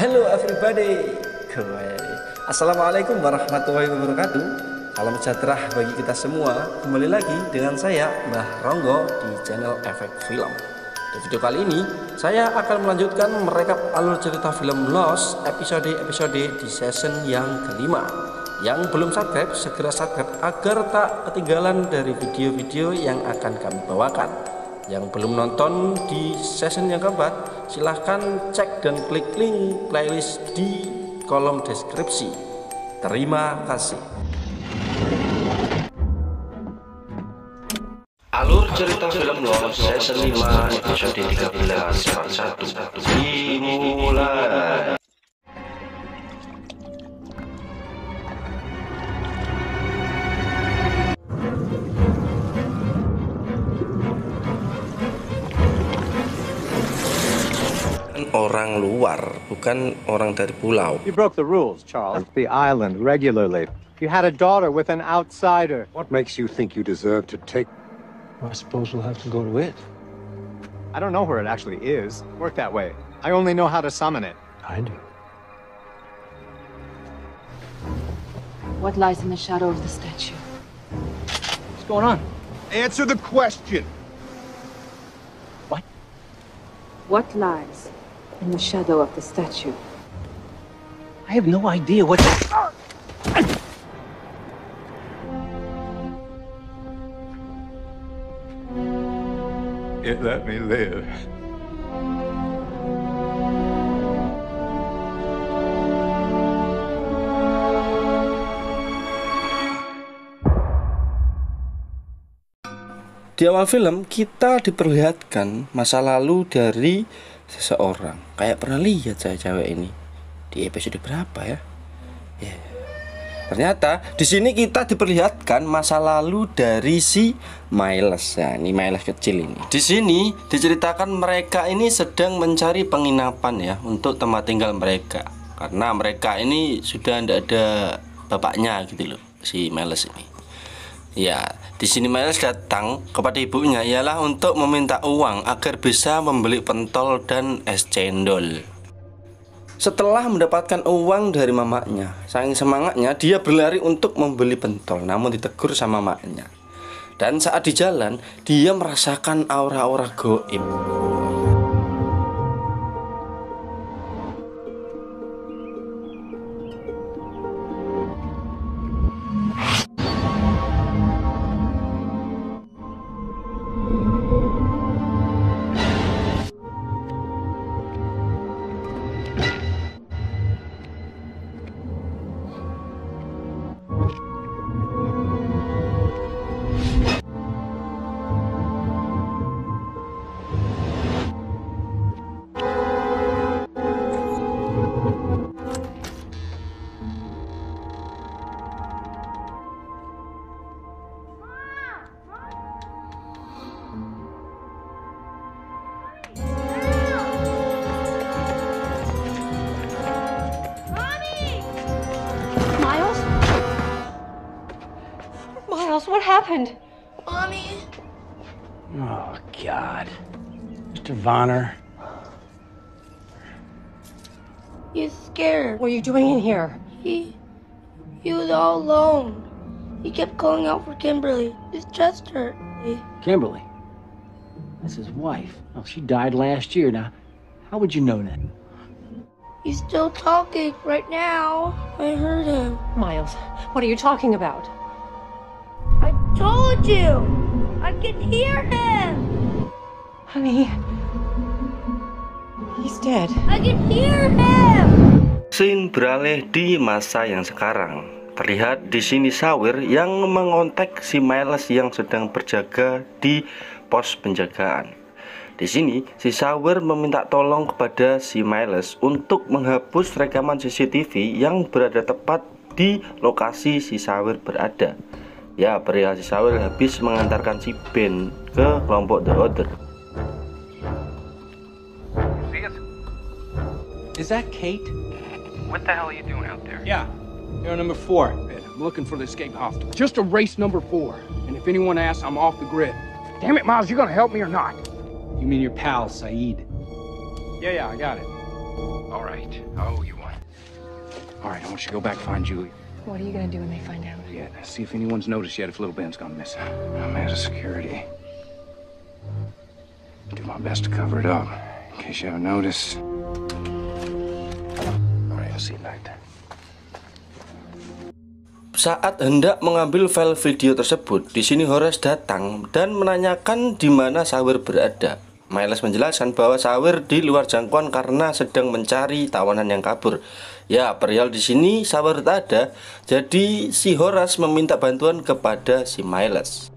Hello everybody. Assalamualaikum warahmatullahi wabarakatuh. Salam sejahtera bagi kita semua. Kembali lagi dengan saya Mbah Ronggo di channel Efek Film. Di video kali ini saya akan melanjutkan merekap alur cerita film Lost episode-episode di season yang kelima. Yang belum subscribe segera subscribe agar tak ketinggalan dari video-video yang akan kami bawakan. Yang belum nonton di season yang keempat, silahkan cek dan klik link playlist di kolom deskripsi. Terima kasih. Alur cerita film Lost season 5 episode 13 part 1 dimulai. Orang luar, bukan orang dari pulau. You broke the rules, Charles. The island regularly. You had a daughter with an outsider. What makes you think you deserve to take... Well, I suppose we'll have to go to it. I don't know where it actually is. Work that way. I only know how to summon it. I do. What lies in the shadow of the statue? What's going on? Answer the question! What? What lies in the shadow of the statue? I have no idea what... It let me live. Di awal film kita diperlihatkan masa lalu dari seseorang. Kayak pernah lihat saya cewek ini di episode berapa ya? Ternyata di sini kita diperlihatkan masa lalu dari si Miles. Ya, ini Miles kecil ini. Di sini diceritakan mereka ini sedang mencari penginapan ya untuk tempat tinggal mereka. Karena mereka ini sudah tidak ada bapaknya gitu loh, si Miles ini. Ya, di sini Miles datang kepada ibunya ialah untuk meminta uang agar bisa membeli pentol dan es cendol. Setelah mendapatkan uang dari mamanya, saking semangatnya dia berlari untuk membeli pentol, namun ditegur sama mamanya. Dan saat di jalan, dia merasakan aura-aura gaib. Miles, what happened? Mommy. Oh, God. Mr. Vonner. He's scared. What are you doing in here? He was all alone. He kept calling out for Kimberly. His chest hurt. Kimberly. That's his wife. Oh, she died last year. Now, how would you know that? He's still talking right now. I heard him. Miles, what are you talking about? I told you. I can hear him. Honey, he's dead. I can hear him. Scene beralih di masa yang sekarang. Terlihat di sini Sawir yang mengontak si Miles yang sedang berjaga di pos penjagaan. Di sini si Sawir meminta tolong kepada si Miles untuk menghapus rekaman CCTV yang berada tepat di lokasi si Sawir berada. Ya, perihal si Sawir habis mengantarkan si Ben ke kelompok The Order. Is that Kate? What the hell are you doing out there? Yeah. You're number 4. I'm looking for the escape hostage. Just erase number 4. And if anyone asks, I'm off the grid. Damn it, Miles, you gonna help me or not? You mean your pal, Saeed? Yeah, I got it. All right, I owe you one. All right, I want you to go back and find Julie. What are you gonna do when they find out? Yeah, see if anyone's noticed yet if little Ben's gone missing. I'm out of security. Do my best to cover it up, in case you haven't noticed. All right, I'll see you back there. Saat hendak mengambil file video tersebut, di sini Horace datang dan menanyakan di mana Sawir berada. Miles menjelaskan bahwa Sawir di luar jangkauan karena sedang mencari tawanan yang kabur. Ya, perihal di sini Sawir tak ada, jadi si Horace meminta bantuan kepada si Miles.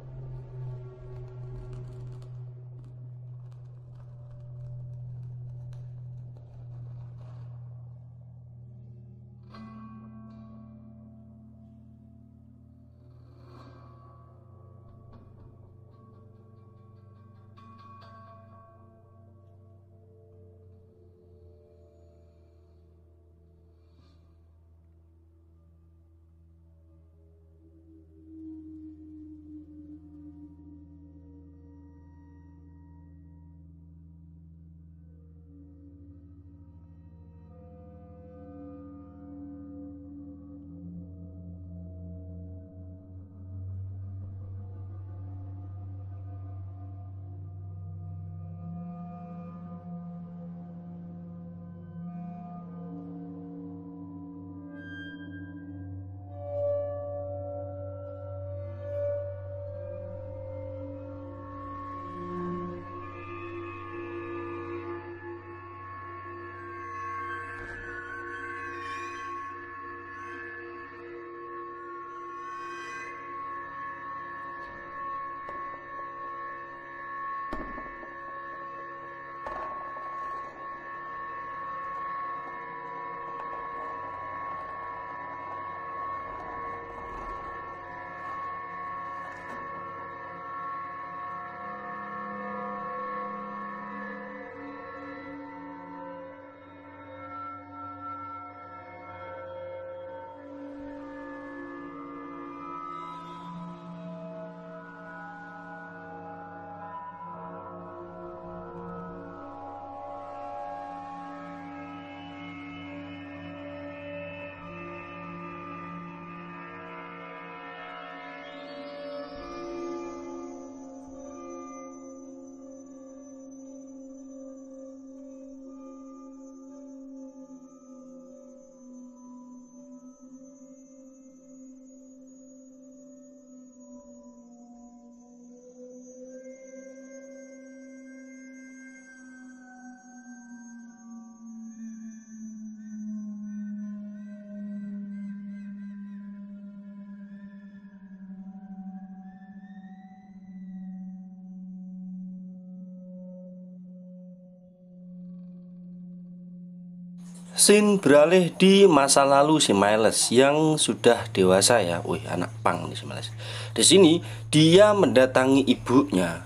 Scene beralih di masa lalu si Miles yang sudah dewasa ya. Wih, anak pang nih si Miles. Di sini dia mendatangi ibunya.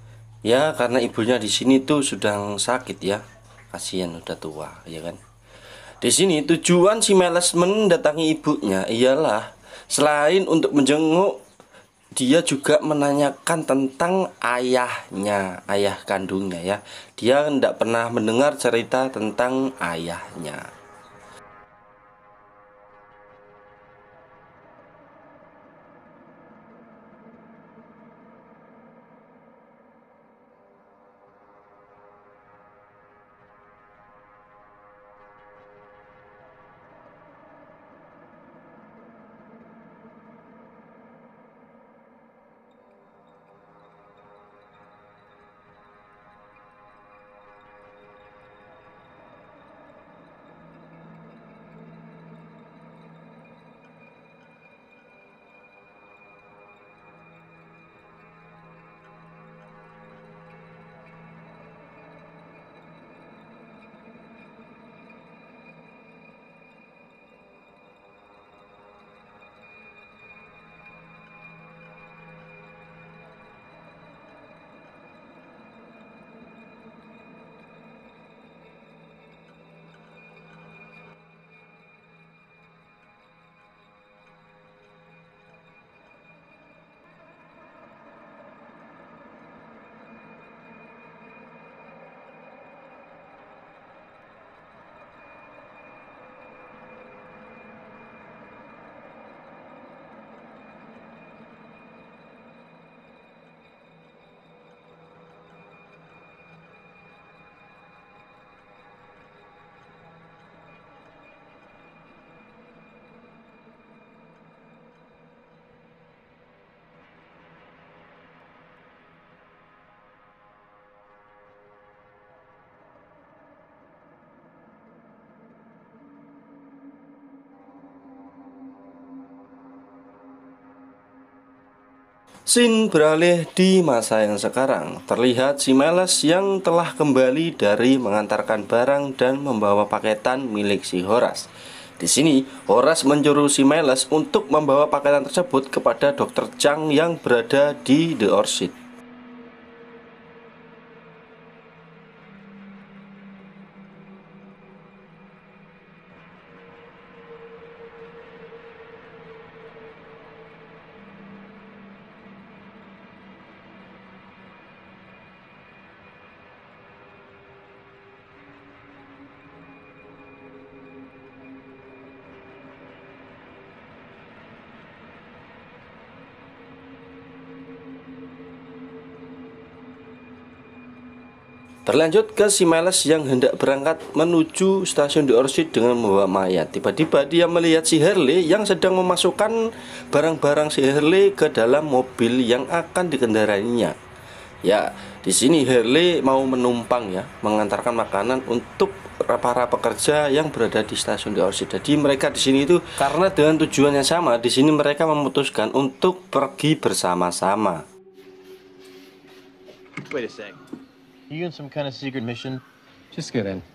Ya, karena ibunya di sini tuh sudah sakit ya. Kasihan udah tua, ya kan. Di sini tujuan si Miles mendatangi ibunya ialah selain untuk menjenguk, dia juga menanyakan tentang ayahnya, ayah kandungnya ya. Dia tidak pernah mendengar cerita tentang ayahnya. Scene beralih di masa yang sekarang. Terlihat si Miles yang telah kembali dari mengantarkan barang dan membawa paketan milik si Horace. Di sini, Horace menyuruh si Miles untuk membawa paketan tersebut kepada Dr. Chang yang berada di The Orchid. Berlanjut ke si Miles yang hendak berangkat menuju stasiun The Orchid dengan membawa mayat. Tiba-tiba dia melihat si Hurley yang sedang memasukkan barang-barang si Hurley ke dalam mobil yang akan dikendarainya. Ya, di sini Hurley mau menumpang ya, mengantarkan makanan untuk para pekerja yang berada di stasiun The Orchid. Jadi mereka di sini itu karena dengan tujuan yang sama, di sini mereka memutuskan untuk pergi bersama-sama. Wait a sec. You in some kind of secret mission? Just get in.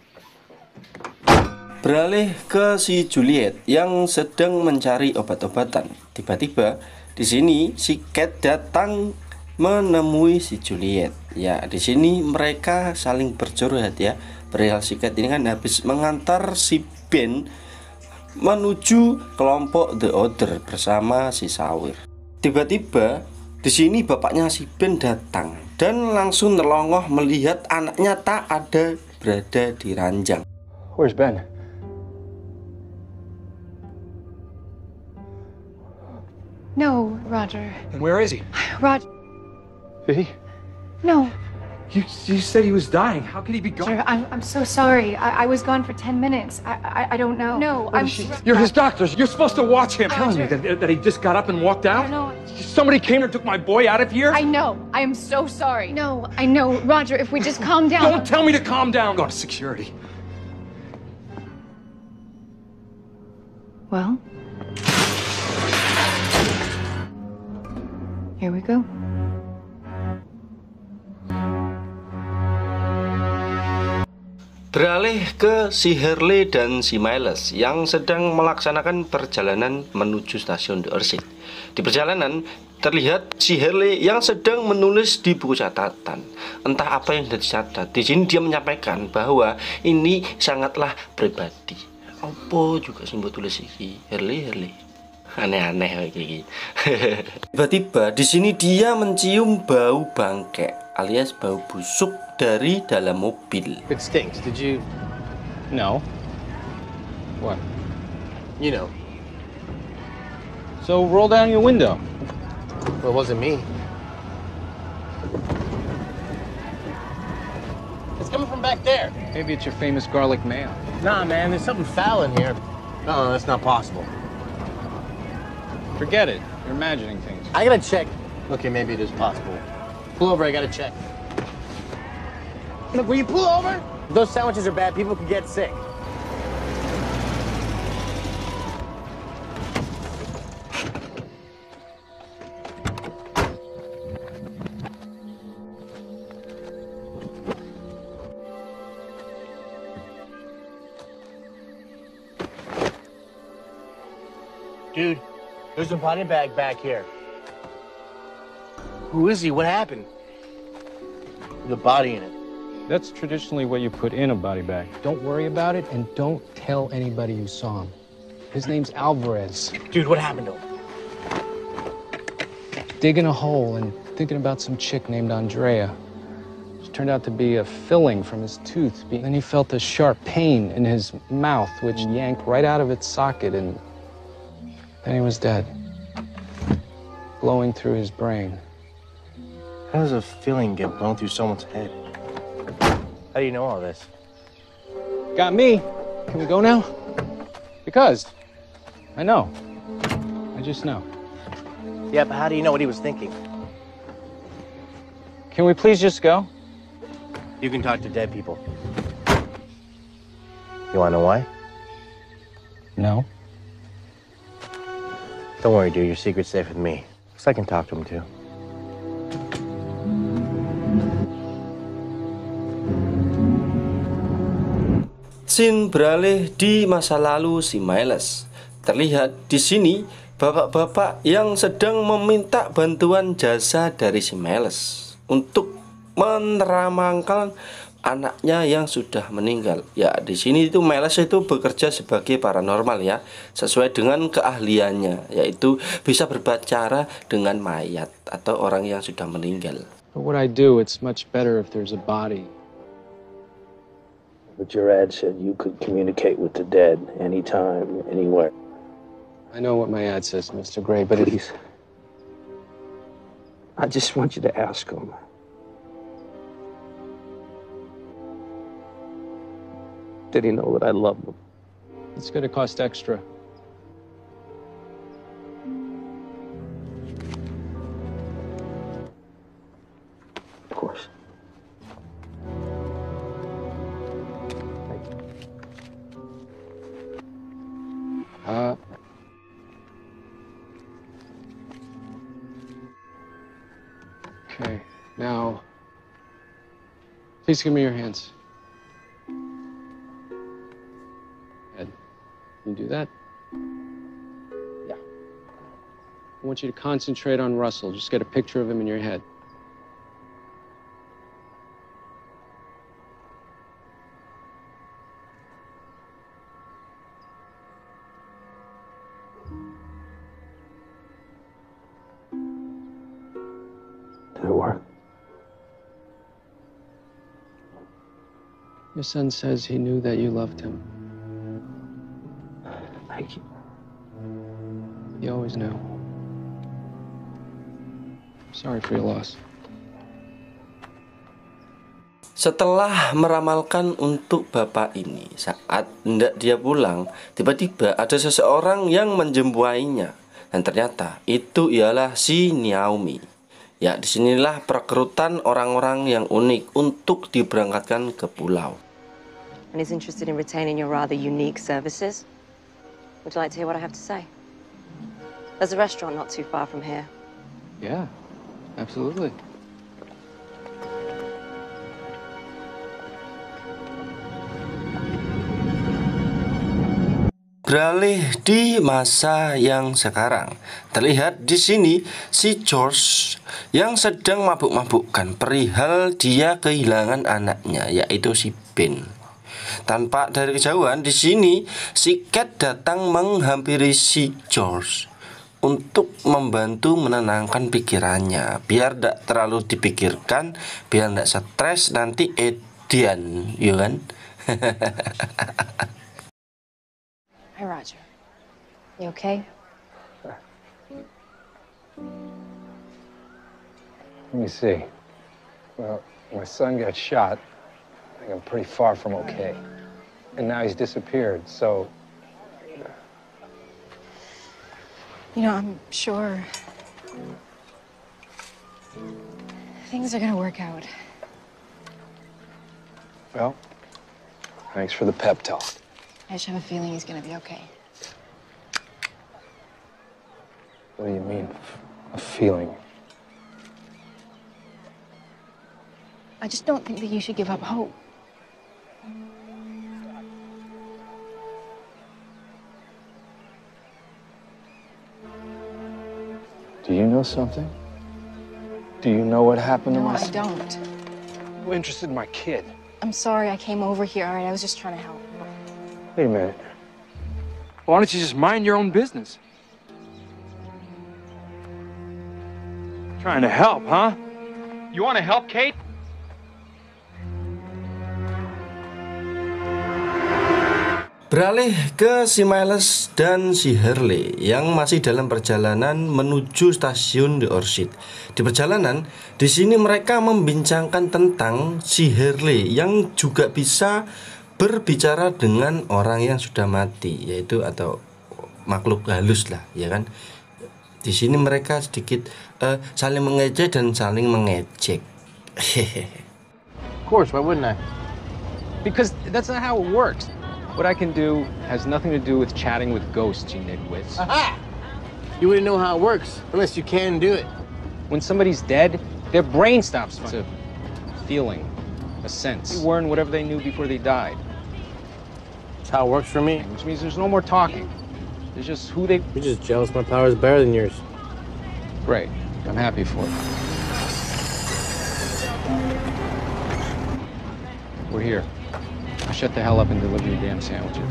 Beralih ke si Juliet yang sedang mencari obat-obatan. Tiba-tiba di sini si Kate datang menemui si Juliet. Ya, di sini mereka saling bercurhat ya. Perihal si Kate ini kan habis mengantar si Ben menuju kelompok The Order bersama si Sawir. Tiba-tiba di sini bapaknya si Ben datang dan langsung terlongoh melihat anaknya tak ada berada di ranjang. Where's Ben? No, Roger. Where is he? Roger, Did he? no. You said he was dying. How could he be gone? Roger, I'm so sorry. I was gone for 10 minutes. I don't know. No, I'm... You're his doctors. You're supposed to watch him. Telling me that he just got up and walked out? No, Somebody came and took my boy out of here? I know. I am so sorry. No, I know. Roger, if we just calm down... Don't tell me to calm down. Go to security. Well... Here we go. Beralih ke si Hurley dan si Miles yang sedang melaksanakan perjalanan menuju stasiun The Orchid. Di perjalanan terlihat si Hurley yang sedang menulis di buku catatan. Entah apa yang dicatat. Di sini dia menyampaikan bahwa ini sangatlah pribadi. Apa juga sih buat tulis iki? Hurley. Aneh-aneh kayak gini. Tiba-tiba di sini dia mencium bau bangkek alias bau busuk dari dalam mobil. It stinks. Did you... No. What? You know. So roll down your window. Well, it wasn't me. It's coming from back there. Maybe it's your famous garlic mayo. Nah, man, there's something foul in here. No, that's not possible. Forget it. You're imagining things. I gotta check. Okay, maybe it is possible. Pull over, I gotta check. Look, will you pull over? If those sandwiches are bad, people could get sick. Dude, there's a body bag back here. Who is he? What happened? The body in it. That's traditionally what you put in a body bag. Don't worry about it, and don't tell anybody you saw him. His name's Alvarez. Dude, what happened to him? Digging a hole and thinking about some chick named Andrea. It turned out to be a filling from his tooth. Then he felt a sharp pain in his mouth, which yanked right out of its socket, and then he was dead. Blowing through his brain. How does a feeling get blown through someone's head? How do you know all this? Got me. Can we go now? Because I know. I just know. Yeah, but how do you know what he was thinking? Can we please just go? You can talk to dead people. You wanna know why? No. Don't worry, dude. Your secret's safe with me. 'Cause I can talk to him, too. Scene beralih di masa lalu si Miles. Terlihat di sini bapak-bapak yang sedang meminta bantuan jasa dari si Miles untuk meneramangkan anaknya yang sudah meninggal. Ya, di sini itu Miles itu bekerja sebagai paranormal ya, sesuai dengan keahliannya, yaitu bisa berbicara dengan mayat atau orang yang sudah meninggal. But what I do, it's much better if there's a body. But your ad said you could communicate with the dead anytime, anywhere. I know what my ad says, Mr. Gray, but Please. I just want you to ask him. Did he know that I loved him? it's going to cost extra. Of course. Okay, now, please give me your hands. Ed, can you do that? Yeah. I want you to concentrate on Russell. Just get a picture of him in your head. Did it work? Your son says he knew that you loved him. Thank you. He always knew. I'm sorry for your loss. Setelah meramalkan untuk bapak ini, saat hendak dia pulang, tiba-tiba ada seseorang yang menjumpainya, dan ternyata itu ialah si Naomi. Ya, disinilah perekrutan orang-orang yang unik untuk diberangkatkan ke pulau. And he's interested in retaining your rather unique services. Would you like to hear what I have to say? There's a restaurant not too far from here. Yeah, absolutely. Beralih di masa yang sekarang, terlihat di sini si George yang sedang mabuk-mabukkan perihal dia kehilangan anaknya, yaitu si Ben. Tanpa dari kejauhan di sini si Cat datang menghampiri si George untuk membantu menenangkan pikirannya, biar tidak terlalu dipikirkan, biar tidak stres nanti edian, ya kan? Hey, Roger. You okay? Let me see. Well, my son got shot. I think I'm pretty far from okay. And now he's disappeared, so... You know, I'm sure things are gonna work out. Well, thanks for the pep talk. I just have a feeling he's gonna be okay. What do you mean, a feeling? I just don't think that you should give up hope. Do you know something? Do you know what happened to No, my I son? don't. I'm interested in my kid. I'm sorry I came over here, all right? I was just trying to help. Wait a minute. Why don't you just mind your own business? Trying to help, huh? You want to help, Kate? Beralih ke si Miles dan si Hurley yang masih dalam perjalanan menuju stasiun The Orchid. Di perjalanan, di sini mereka membincangkan tentang si Hurley yang juga bisa berbicara dengan orang yang sudah mati, yaitu atau makhluk halus lah, ya kan? Di sini mereka sedikit saling mengejek dan saling mengejek. Of course, why wouldn't I? Because that's not how it works. What I can do has nothing to do with chatting with ghosts, you nitwits. Aha! You wouldn't know how it works unless you can do it. When somebody's dead, their brain stops functioning. It's a feeling, a sense. They weren't whatever they knew before they died. That's how it works for me. Which means there's no more talking. There's just who they... You're just jealous my power is better than yours. Great. I'm happy for it. We're here. Now shut the hell up and deliver your damn sandwiches.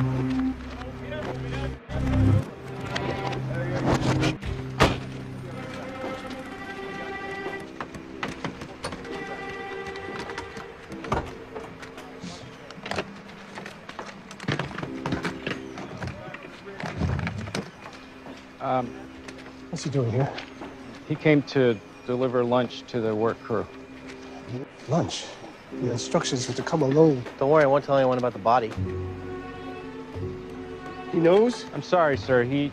What's he doing here? He came to deliver lunch to the work crew. Lunch? The instructions were to come alone. Don't worry, I won't tell anyone about the body. He knows? I'm sorry, sir. I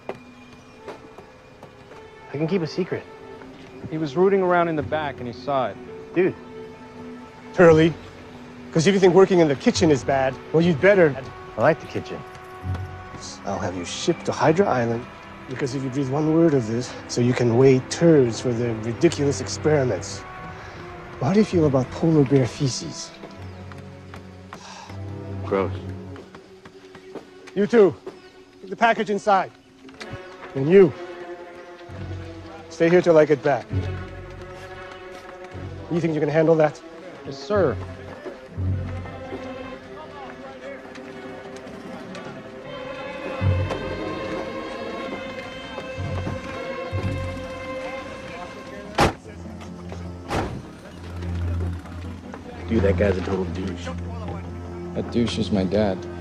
can keep a secret. He was rooting around in the back and he saw it. Dude. Turley. Because if you think working in the kitchen is bad, well, you'd better. I like the kitchen. I'll have you shipped to Hydra Island. Because if you breathe one word of this, so you can weigh turds for the ridiculous experiments. Well, how do you feel about polar bear feces? Gross. You two, put the package inside. And you, stay here till I get back. You think you can handle that? Yes, sir. Dude, that guy's a total douche. That douche is my dad.